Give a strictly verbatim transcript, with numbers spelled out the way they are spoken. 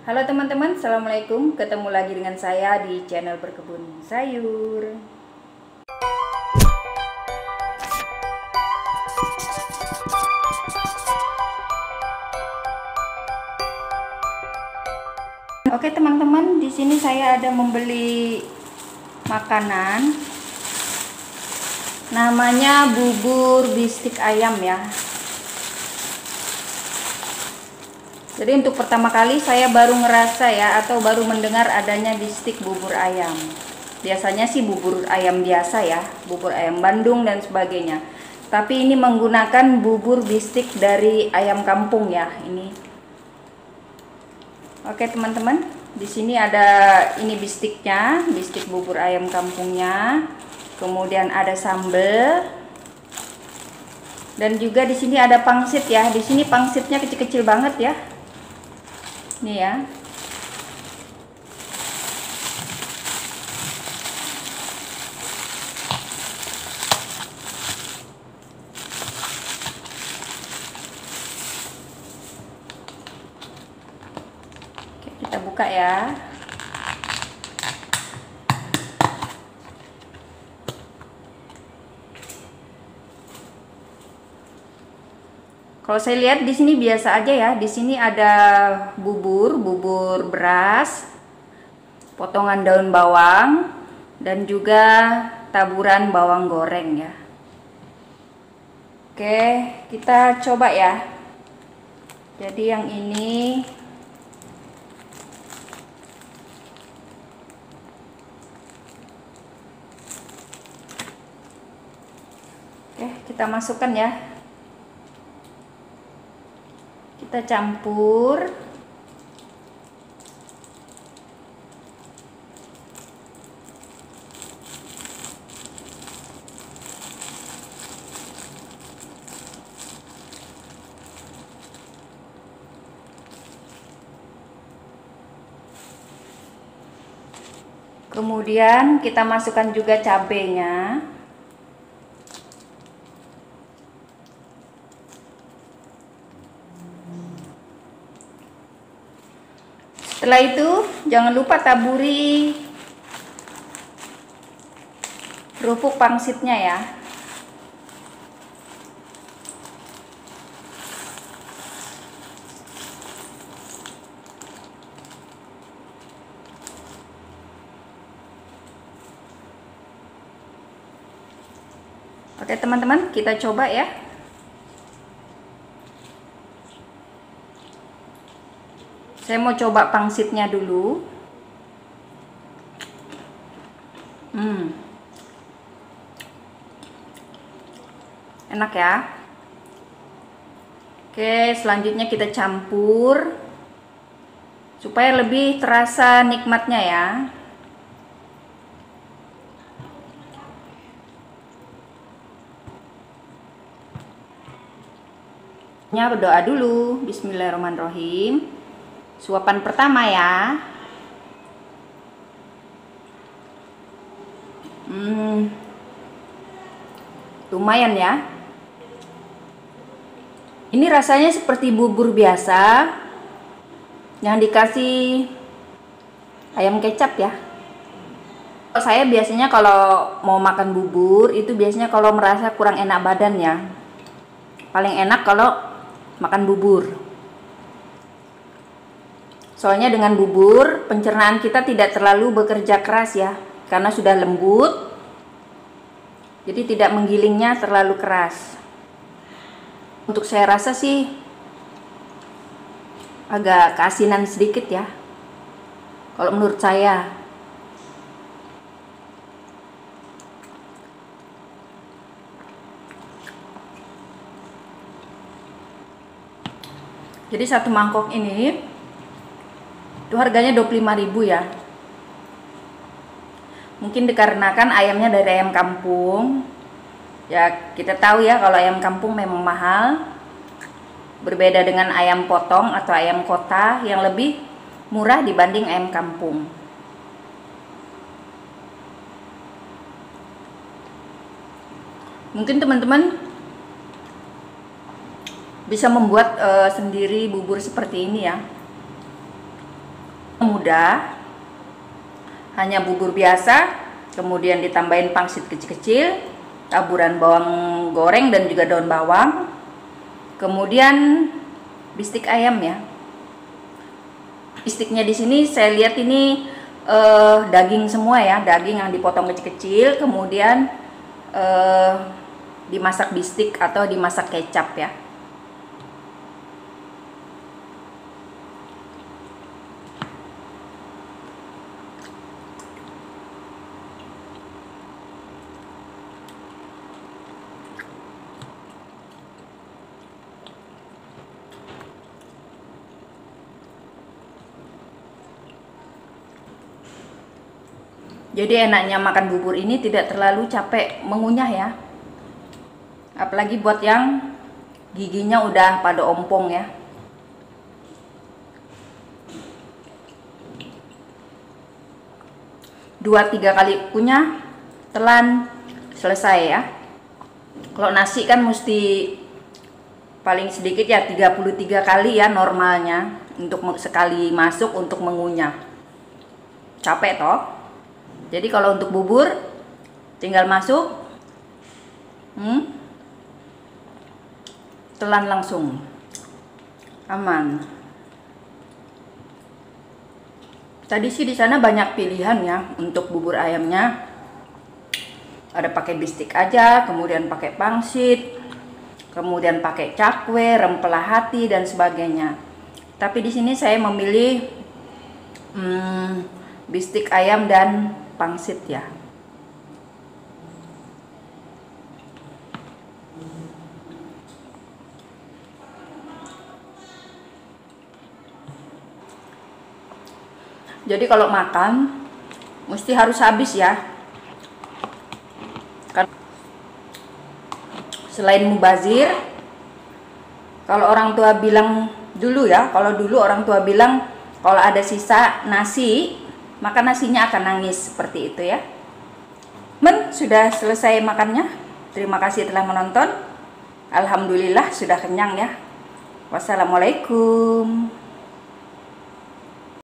Halo teman-teman, Assalamualaikum. Ketemu lagi dengan saya di channel Berkebun Sayur. Oke teman-teman, di sini saya ada membeli makanan. Namanya bubur bistik ayam ya. Jadi untuk pertama kali saya baru ngerasa ya, atau baru mendengar adanya bistik bubur ayam. Biasanya sih bubur ayam biasa ya, bubur ayam Bandung dan sebagainya. Tapi ini menggunakan bubur bistik dari ayam kampung ya, ini. Oke teman-teman, di sini ada ini bistiknya, bistik bubur ayam kampungnya. Kemudian ada sambal. Dan juga di sini ada pangsit ya. Di sini pangsitnya kecil-kecil banget ya. Nih ya. Oke, kita buka ya. Kalau saya lihat di sini biasa aja ya. Di sini ada bubur, bubur beras, potongan daun bawang, dan juga taburan bawang goreng ya. Oke, kita coba ya. Jadi yang ini Oke, kita masukkan ya. Kita campur. Kemudian kita masukkan juga cabenya. Setelah itu jangan lupa taburi kerupuk pangsitnya ya. Oke teman-teman, kita coba ya. Saya mau coba pangsitnya dulu. Hmm. Enak ya. Oke, selanjutnya kita campur supaya lebih terasa nikmatnya ya. Ya, berdoa dulu. Bismillahirrahmanirrahim. Suapan pertama ya. Hmm, lumayan ya. Ini rasanya seperti bubur biasa yang dikasih ayam kecap ya. Saya biasanya kalau mau makan bubur itu biasanya kalau merasa kurang enak badan ya. Paling enak kalau makan bubur. Soalnya dengan bubur pencernaan kita tidak terlalu bekerja keras ya, karena sudah lembut. Jadi tidak menggilingnya terlalu keras. Untuk saya rasa sih agak keasinan sedikit ya. Kalau menurut saya. Jadi satu mangkok ini itu harganya dua puluh lima ribu ya. Mungkin dikarenakan ayamnya dari ayam kampung. Ya, kita tahu ya kalau ayam kampung memang mahal. Berbeda dengan ayam potong atau ayam kota yang lebih murah dibanding ayam kampung. Mungkin teman-teman bisa membuat uh, sendiri bubur seperti ini ya. Mudah, hanya bubur biasa, kemudian ditambahin pangsit kecil-kecil, taburan bawang goreng dan juga daun bawang, kemudian bistik ayam ya. Bistiknya di sini saya lihat ini eh, daging semua ya, daging yang dipotong kecil-kecil, kemudian eh, dimasak bistik atau dimasak kecap ya. Jadi enaknya makan bubur ini tidak terlalu capek mengunyah ya. Apalagi buat yang giginya udah pada ompong ya. Dua tiga kali kunyah, telan, selesai ya. Kalau nasi kan mesti paling sedikit ya tiga puluh tiga kali ya normalnya untuk sekali masuk untuk mengunyah. Capek toh. Jadi kalau untuk bubur tinggal masuk, hmm, telan langsung, aman. Tadi sih di sana banyak pilihan ya untuk bubur ayamnya. Ada pakai bistik aja, kemudian pakai pangsit, kemudian pakai cakwe, rempela hati dan sebagainya. Tapi di sini saya memilih hmm, bistik ayam dan pangsit ya. Jadi kalau makan mesti harus habis ya. Kan selain mubazir, kalau orang tua bilang dulu ya, kalau dulu orang tua bilang kalau ada sisa nasi, maka nasinya akan nangis, seperti itu ya. Men, sudah selesai makannya. Terima kasih telah menonton. Alhamdulillah sudah kenyang ya. Wassalamualaikum.